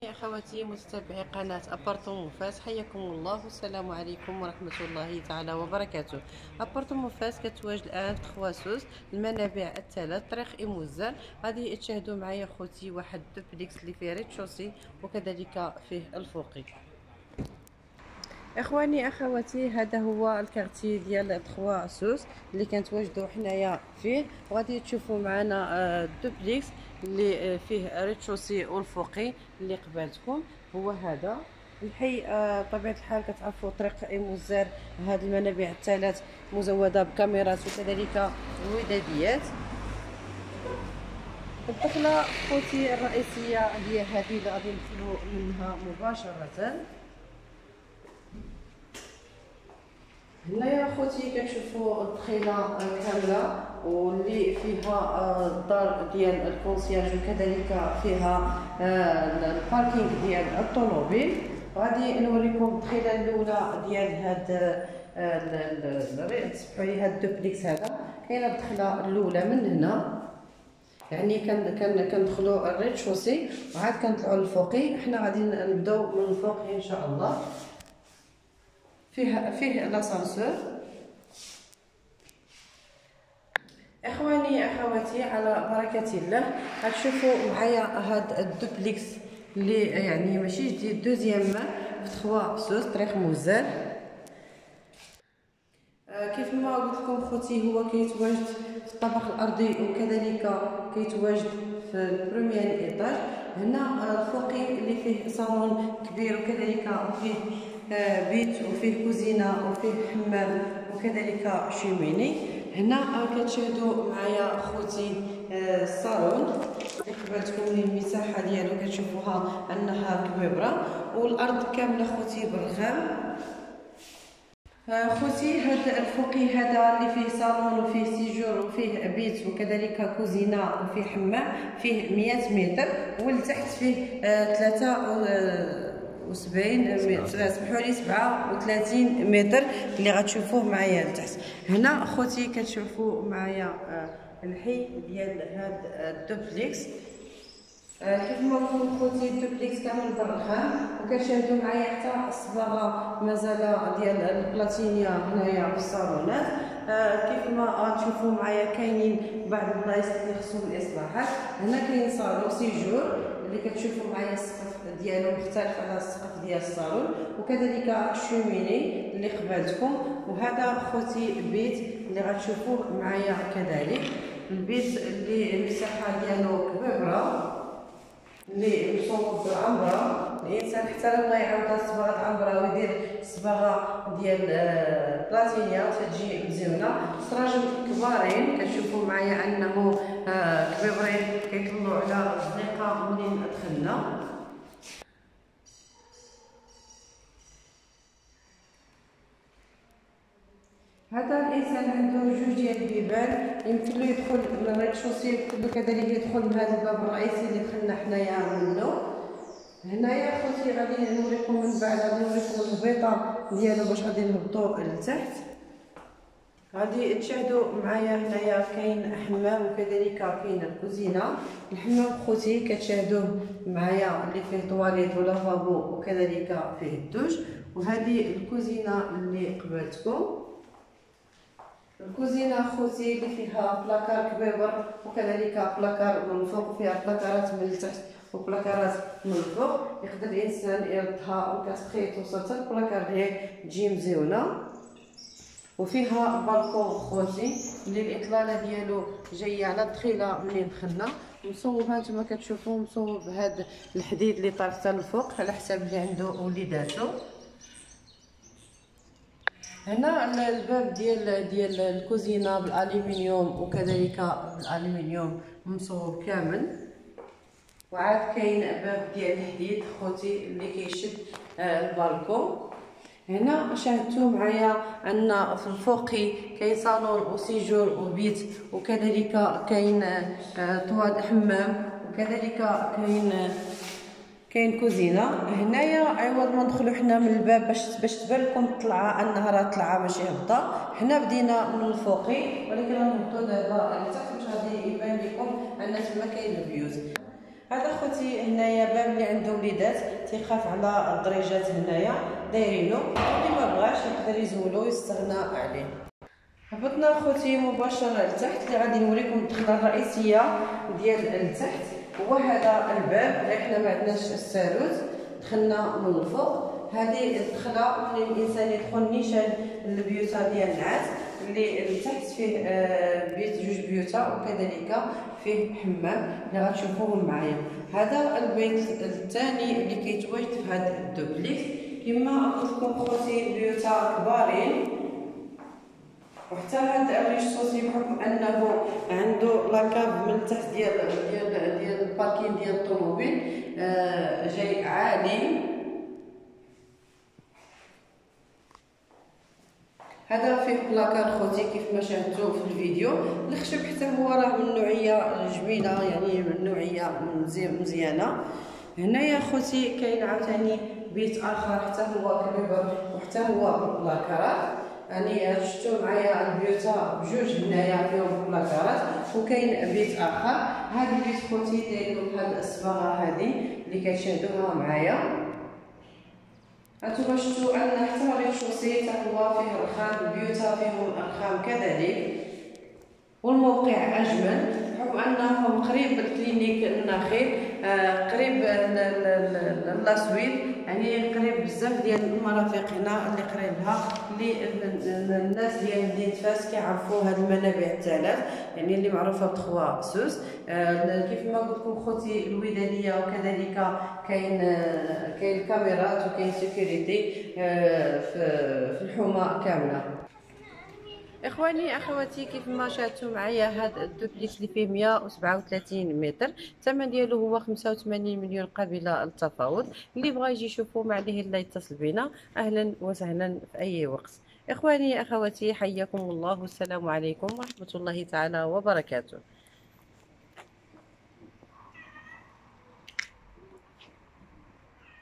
اخواتي متابعي قناه ابارتمون فاس، حياكم الله والسلام عليكم ورحمه الله تعالى وبركاته. ابارتمون فاس كتواجد الان في تخواسوس المنابع الثلاث طريق ايموزان. غادي تشاهدوا معايا خوتي واحد دوبليكس اللي فيه ريتشوسي وكذلك فيه الفوقي. اخواني اخواتي، هذا هو الكارتي ديال تخواسوس اللي كنتواجدوا حنايا فيه، وغادي تشوفوا معنا دوبليكس اللي فيه ريتشوسي والفوقي اللي قبالتكم هو هذا الحي. بطبيعه الحال كتعرفوا طريق ايموزار، هاد المنابع الثلاث مزوده بكاميرات وكذلك وداديات. الدخله خوتي الرئيسيه هي هذه اللي غادي ندخلوا منها مباشره. هنايا خوتي كتشوفوا الدخيله كامله واللي فيها الدار ديال الكونسيرج وكذلك فيها الباركينغ ديال الطوموبيل. غادي نوريكم الدخيله الاولى ديال هاد تسمحوا لي هاد الدوبليكس هذا. كاينه الدخله الاولى من هنا، يعني كندخلوا الريتشوسي وعاد كنطلعوا للفوقي. حنا غادي نبداو من الفوق ان شاء الله. فيه لاسانسور. اخواني اخواتي على بركه الله، غتشوفوا معايا هاد الدوبليكس اللي يعني ماشي جديد، دوزيام في تخواسوس طريق موزال. كيف ما قلت لكم خوتي، هو كيتواجد في الطابق الارضي وكذلك كيتواجد في البروميير ايطاج. هنا الفوقي اللي فيه صالون كبير وكذلك فيه بيت وفيه كوزينه وفيه حمام وكذلك شوميني. هنا كتشاهدوا معايا خوتي الصالون اللي قبلتكم المساحه ديالو كتشوفوها انها كبيره، والارض كامله خوتي بالرخام. خوتي هذا الفوقي هذا اللي فيه صالون وفيه سيجور وفيه بيت وكذلك كوزينه وفيه حمام، فيه 100 متر، والتحت فيه 73 سمحوا لي 37 متر اللي غتشوفوه معايا لتحت. هنا خوتي كتشوفوا معايا الحي ديال هاد الدوبليكس. كيف ما قلت خوتي الدوبليكس كامل بالرخام، وكتشاهدوا معايا حتى الصباغه مازال ديال البلاتينيا هنايا في الصالونات. كيف ما غتشوفوا معايا كاينين بعض البلايص اللي خصهم الاصلاحات. هنا كاين صالون سيجور اللي كتشوفوا معايا السقف ديالو مختلف على السقف ديال الصالون، وكذلك الشوميني اللي قبالتكم. وهذا خوتي البيت اللي غتشوفوه معايا كذلك، البيت اللي المساحه ديالو كبيره اللي مصوب بالعنبره. الانسان حتى لو بغى يعاود صباغه العنبره ويدير صباغه ديال بلاتينيا تجي مزيونه. سراجل كبارين كتشوفوا معايا انه كبيرين كيطلعوا على الزنيقه منين دخلنا. هذا الانسان عنده جوج ديال البيبان، يمكن له يدخل من الريتشوسي، يمكن له كذلك يدخل من هذا الباب الرئيسي اللي دخلنا حنايا منه. هنايا خوتي غادي نوريكم من بعد، غادي نوريكم الهبيطه ديالو باش غادي نهبطوا لتحت. غادي تشاهدوا معايا هنايا كاين حمام وكذلك كاين الكوزينه. الحمام خوتي كتشاهدوه معايا اللي فيه طواليت ولافابو وكذلك فيه الدوش. وهذه الكوزينه اللي قبلتكم. الكوزينه خوتي اللي فيها بلاكار كبير وكذلك بلاكار من الفوق، وفيها بلاكارات من التحت وبلاكارات من الفوق، يقدر الانسان يردها وكتبقي توصل حتى البلاكار ديالك تجي مزيونه. وفيها بالكون خوتي اللي الاطلاله ديالو جايه على الدخيله منين دخلنا، مصوب هانتوما كتشوفوا مصوب بهذا الحديد اللي طار حتى الفوق على حساب اللي عنده وليداتو. هنا الباب ديال الكوزينه بالالومنيوم وكذلك بالالومنيوم مصوب كامل. وعاد كاين باب ديال الحديد خوتي اللي كيشد البالكون. هنا شاهدتوا معايا ان في الفوقي كاين صالون وسيجور وبيت، وكذلك كاين طوال حمام، وكذلك كاين كوزينه. هنايا عوض ما ندخلوا حنا من الباب باش تبان لكم الطلعه انها راه طلعه ماشي هبطه، حنا بدينا من الفوقي ولكن غنهبطوا دابا لتحت باش غادي يبان لكم ان تما كاين البيوت. هذا خوتي هنايا باب اللي عنده وليدات تيخاف على الدريجات هنايا دايرينو، اللي ما بغاش يقدر يزولو يستغنى عليه. هبطنا خوتي مباشره لتحت اللي غادي نوريكم الدخله الرئيسيه ديال لتحت. هو هذا الباب اللي حنا ما عندناش الساروت، دخلنا من الفوق. هذه الدخله اللي الانسان يدخل نيشان البيوتا ديال النعاس اللي لتحت فيه بيت جوج بيوتا، وكذلك فيه حمام اللي غتشوفوهم معايا. هذا البيت الثاني اللي كيتواجد في هذا الدوبليكس. كما قلت لكم خوتي البيوتا كبارين، وحتى هذا الريش-سوسي بحكم انه عنده لاكاف من تحت ديال الباركين ديال الطوموبيل جاي عالي. هذا فيه بلاكار خوتي كيف ما شاهدتوا في الفيديو. الخشب حتى هو راه من نوعيه جميله، يعني من نوعيه مزيانه. هنايا خوتي كاين عاوتاني بيت اخر حتى هو كبير وحتى هو بلاكارات، يعني شفتوا معايا البيوتا بجوج هنايا فيهم بلاكارات، وكاين بيت اخر. هذا البيت خوتي داير بحال الصباغه هذه اللي كتشاهدوها معايا. هانتوما شفتوا ان حتى الريش-سوسي حتى هو فيه رخام، البيوتا فيهم رخام كذلك، والموقع اجمل بحكم انه قريب الكلينيك النخيل، قريب لاسويد، يعني قريب بزاف ديال المرافق هنا اللي قريب لها، اللي الناس ديال مدينه فاس كيعرفوا هاد المنابع الثلاث، يعني اللي معروفه بتخوا سوس. كيف ما قلت لكم خوتي الودانيه، وكذلك كاين كاميرات وكاين سيكوريتي في الحومه كامله. اخواني اخواتي كيف ما شاهدتوا معايا هذا الدوبليكس اللي فيه 137 متر، الثمن ديالو هو 85 مليون قابل للتفاوض. اللي بغى يجي يشوفوا ما عليه الا يتصل بنا، اهلا وسهلا في اي وقت. اخواني اخواتي حياكم الله، والسلام عليكم ورحمه الله تعالى وبركاته.